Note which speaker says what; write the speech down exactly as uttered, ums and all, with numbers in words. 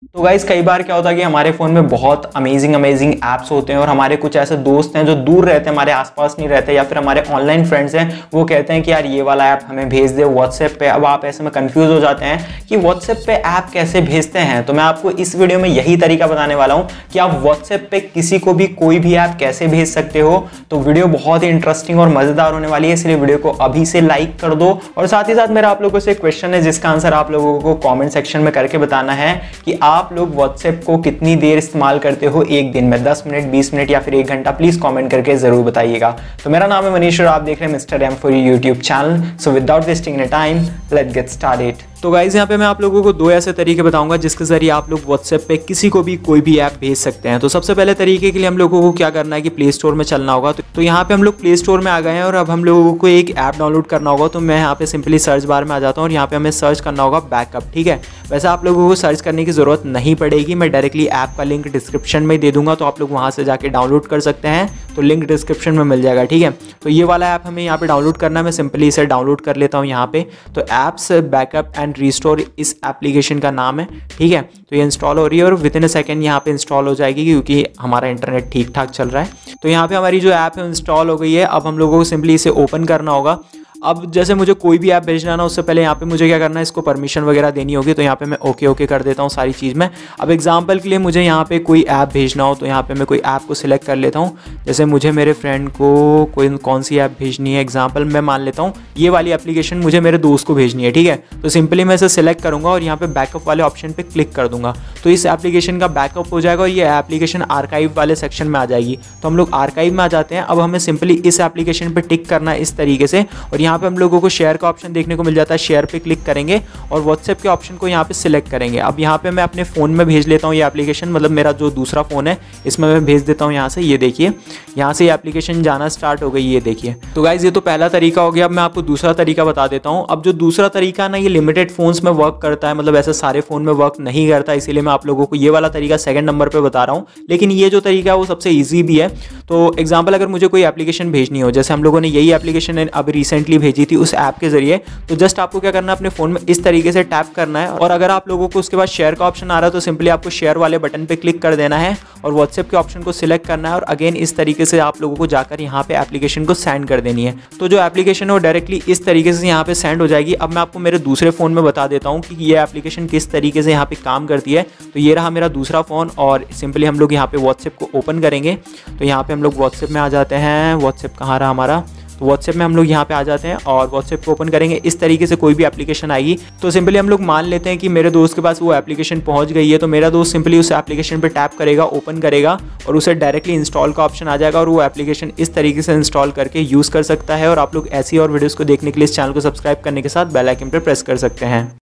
Speaker 1: तो गाइस कई बार क्या होता है कि हमारे फ़ोन में बहुत अमेजिंग अमेजिंग ऐप्स होते हैं और हमारे कुछ ऐसे दोस्त हैं जो दूर रहते हैं, हमारे आसपास नहीं रहते, या फिर हमारे ऑनलाइन फ्रेंड्स हैं, वो कहते हैं कि यार ये वाला ऐप हमें भेज दे व्हाट्सएप पे। अब आप ऐसे में कंफ्यूज हो जाते हैं कि व्हाट्सएप पे ऐप कैसे भेजते हैं। तो मैं आपको इस वीडियो में यही तरीका बताने वाला हूँ कि आप व्हाट्सएप पे किसी को भी कोई भी ऐप कैसे भेज सकते हो। तो वीडियो बहुत ही इंटरेस्टिंग और मज़ेदार होने वाली है, इसलिए वीडियो को अभी से लाइक कर दो। और साथ ही साथ मेरा आप लोगों से क्वेश्चन है जिसका आंसर आप लोगों को कॉमेंट सेक्शन में करके बताना है कि आप लोग व्हाट्सएप को कितनी देर इस्तेमाल करते हो एक दिन में, दस मिनट, बीस मिनट या फिर एक घंटा। प्लीज कमेंट करके जरूर बताइएगा। तो मेरा नाम है मनीष और आप देख रहे हैं mister M for U YouTube channel. So without wasting any time let's get started. तो गाइज यहाँ पे मैं आप लोगों को दो ऐसे तरीके बताऊंगा जिसके जरिए आप लोग व्हाट्सएप पे किसी को भी कोई भी ऐप भेज सकते हैं। तो सबसे पहले तरीके के लिए हम लोगों को क्या करना है कि प्ले स्टोर में चलना होगा। तो, तो यहाँ पे हम लोग प्ले स्टोर में आ गए हैं और अब हम लोगों को एक ऐप डाउनलोड करना होगा। तो मैं यहाँ पे सिंपली सर्च बार में आ जाता हूँ और यहाँ पे हमें सर्च करना होगा बैकअप। ठीक है, वैसे आप लोगों को सर्च करने की जरूरत नहीं पड़ेगी, मैं डायरेक्टली ऐप का लिंक डिस्क्रिप्शन में दे दूंगा, तो आप लोग वहाँ से जाके डाउनलोड कर सकते हैं। तो लिंक डिस्क्रिप्शन में मिल जाएगा। ठीक है, तो ये वाला ऐप हमें यहाँ पे डाउनलोड करना है। मैं सिंपली इसे डाउनलोड कर लेता हूँ यहाँ पे। तो ऐप्स बैकअप एंड रिस्टोर इस एप्लीकेशन का नाम है। ठीक है, तो ये इंस्टॉल हो रही है और विद इन अ सेकेंड यहाँ पे इंस्टॉल हो जाएगी क्योंकि हमारा इंटरनेट ठीक ठाक चल रहा है। तो यहाँ पे हमारी जो ऐप है इंस्टॉल हो गई है। अब हम लोगों को सिंपली इसे ओपन करना होगा। अब जैसे मुझे कोई भी ऐप भेजना ना, उससे पहले यहाँ पे मुझे क्या करना है, इसको परमिशन वगैरह देनी होगी। तो यहाँ पे मैं ओके ओके कर देता हूँ सारी चीज़ में। अब एग्जांपल के लिए मुझे यहाँ पे कोई ऐप भेजना हो तो यहाँ पे मैं कोई ऐप को सिलेक्ट कर लेता हूँ। जैसे मुझे मेरे फ्रेंड को कोई कौन सी ऐप भेजनी है, एग्जाम्पल मैं मान लेता हूँ ये वाली एप्लीकेशन मुझे मेरे दोस्त को भेजनी है। ठीक है, तो सिंपली मैं इसे सिलेक्ट करूँगा और यहाँ पे बैकअप वाले ऑप्शन पर क्लिक कर दूंगा। तो इस एप्लीकेशन का बैकअप हो जाएगा और ये एप्लीकेशन आर्काइव वाले सेक्शन में आ जाएगी। तो हम लोग आर्काइव में आ जाते हैं। अब हमें सिंपली इस एप्लीकेशन पर टिक करना है इस तरीके से और यहाँ पे हम लोगों को शेयर का ऑप्शन देखने को मिल जाता है। शेयर पे क्लिक करेंगे और व्हाट्सएप के ऑप्शन को यहाँ पे सिलेक्ट करेंगे। अब यहाँ पे मैं अपने फ़ोन में भेज लेता हूँ ये एप्लीकेशन, मतलब मेरा जो दूसरा फ़ोन है इसमें मैं भेज देता हूँ यहाँ से। ये देखिए यहाँ से ये एप्लीकेशन जाना स्टार्ट हो गई, ये देखिए। तो गाइज ये तो पहला तरीका हो गया। अब मैं आपको दूसरा तरीका बता देता हूँ। अब जो दूसरा तरीका ना, ये लिमिटेड फोन्स में वर्क करता है, मतलब ऐसे सारे फ़ोन में वर्क नहीं करता, इसीलिए मैं आप लोगों को ये वाला तरीका सेकंड नंबर पर बता रहा हूँ। लेकिन ये जो तरीका है वो सबसे ईजी भी है। तो एग्जाम्पल अगर मुझे कोई एप्लीकेशन भेजनी हो, जैसे हम लोगों ने यही एप्लीकेशन अभी रिसेंटली भेजी थी उस ऐप के जरिए, तो जस्ट आपको क्या करना है, अपने फोन में इस तरीके से टैप करना है और अगर आप लोगों को उसके बाद शेयर का ऑप्शन आ रहा है तो सिंपली आपको शेयर वाले बटन पे क्लिक कर देना है और व्हाट्सएप के ऑप्शन को सिलेक्ट करना है और अगेन इस तरीके से आप लोगों को जाकर यहाँ पे एप्लीकेशन को सेंड कर देनी है। तो जो एप्लीकेशन है वो डायरेक्टली इस तरीके से यहाँ पे सेंड हो जाएगी। अब मैं आपको मेरे दूसरे फोन में बता देता हूँ कि ये एप्लीकेशन किस तरीके से यहाँ पे काम करती है। तो ये रहा मेरा दूसरा फोन और सिंपली हम लोग यहाँ पे व्हाट्सएप को ओपन करेंगे। तो यहाँ पे हम लोग व्हाट्सएप में आ जाते हैं। व्हाट्सएप कहाँ रहा हमारा, तो व्हाट्सएप में हम लोग यहाँ पे आ जाते हैं और व्हाट्सएप को ओपन करेंगे। इस तरीके से कोई भी एप्लीकेशन आएगी तो सिंपली हम लोग मान लेते हैं कि मेरे दोस्त के पास वो एप्लीकेशन पहुँच गई है। तो मेरा दोस्त सिंपली उस एप्लीकेशन पे टैप करेगा, ओपन करेगा और उसे डायरेक्टली इंस्टॉल का ऑप्शन आ जाएगा और वो एप्लीकेशन इस तरीके से इंस्टॉल करके यूज़ कर सकता है। और आप लोग ऐसी और वीडियोज़ को देखने के लिए इस चैनल को सब्सक्राइब करने के साथ बेल आइकन पर प्रेस कर सकते हैं।